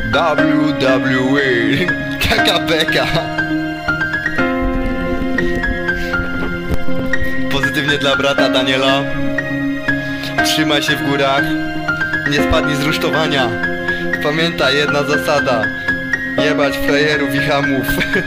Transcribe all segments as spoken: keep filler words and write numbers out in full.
W W E Kaka beka. Pozytywnie dla brata Daniela. Trzymaj się w górach, nie spadnij z rusztowania. Pamiętaj, jedna zasada: jebać frajerów i hamów.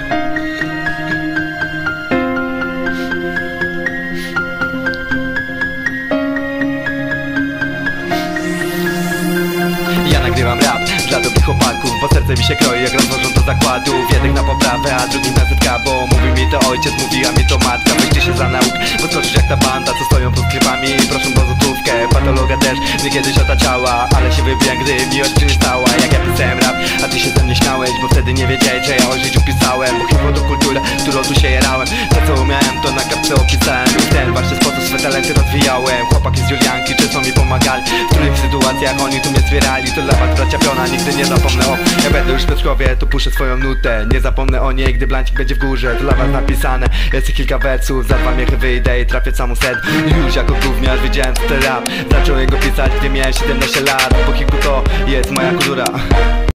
Ja nagrywam rap dla dobrych chłopaków, bo serce mi się kroi jak rozłożą do zakładu. Jednych na poprawę, a drugim na zetka, bo mówił mi to ojciec, mówiła mi to matka. Weźcie się za nauk, bo skoczysz jak ta banda, co stoją pod sklepami i proszą o złotówkę. Patologa też mnie kiedyś otaczała, ale się wybiłem, gdy miłość przystała. Jak ja pisałem rap, a ty się ze mnie śmiałeś, bo wtedy nie wiedziałeś, że ja o życiu pisałem. Bo hip-hop to kultura, którą tu się jarałem. To co umiałem, to na kartce opisałem i w ten właśnie sposób swe talenty rozwijałem. Chłopaki z Julianki często mi pomagali, w których sytuacjach oni tu mnie wspierali. To dla was bracia Piona, nigdy nie zapomnę o. Ja będę już w Piotrkowie, to puszczę swoją nutę. Nie zapomnę o niej, gdy blancik będzie w górze. To dla was napisane, jest kilka wersów. Za dwa miechy wyjdę i trafię samą set. Już jako gówniarz wiedziałem co to rap. Zacząłem go pisać, gdy miałem siedemnaście lat. Bo hipu to jest moja kultura.